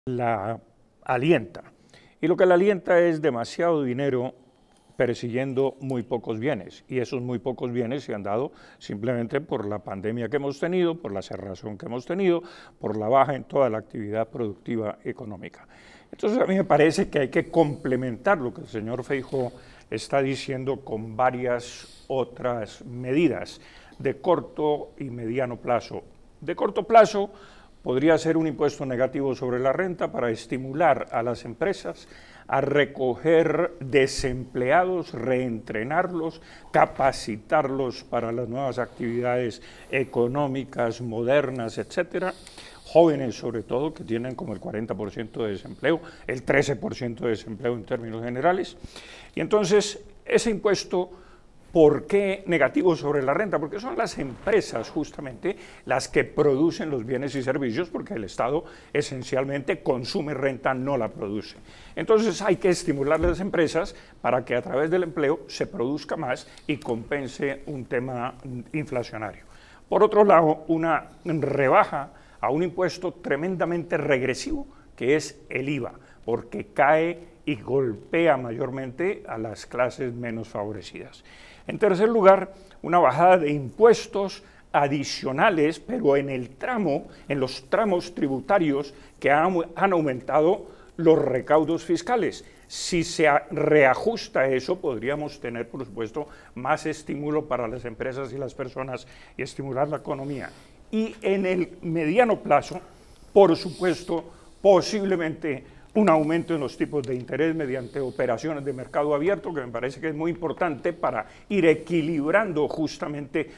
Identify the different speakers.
Speaker 1: la alienta. Y lo que la alienta es demasiado dinero persiguiendo muy pocos bienes, y esos muy pocos bienes se han dado simplemente por la pandemia que hemos tenido, por la cerrazón que hemos tenido, por la baja en toda la actividad productiva económica. Entonces a mí me parece que hay que complementar lo que el señor Feijóo está diciendo con varias otras medidas de corto y mediano plazo. De corto plazo podría ser un impuesto negativo sobre la renta para estimular a las empresas a recoger desempleados, reentrenarlos, capacitarlos para las nuevas actividades económicas, modernas, etcétera. Jóvenes sobre todo, que tienen como el 40% de desempleo, el 13% de desempleo en términos generales. Y entonces, ese impuesto, ¿por qué negativo sobre la renta? Porque son las empresas justamente las que producen los bienes y servicios, porque el Estado esencialmente consume renta, no la produce. Entonces hay que estimular a las empresas para que a través del empleo se produzca más y compense un tema inflacionario. Por otro lado, una rebaja a un impuesto tremendamente regresivo, que es el IVA, porque cae y golpea mayormente a las clases menos favorecidas. En tercer lugar, una bajada de impuestos adicionales, pero en los tramos tributarios que han aumentado los recaudos fiscales. Si se reajusta eso, podríamos tener, por supuesto, más estímulo para las empresas y las personas y estimular la economía. Y en el mediano plazo, por supuesto, posiblemente un aumento en los tipos de interés mediante operaciones de mercado abierto, que me parece que es muy importante para ir equilibrando justamente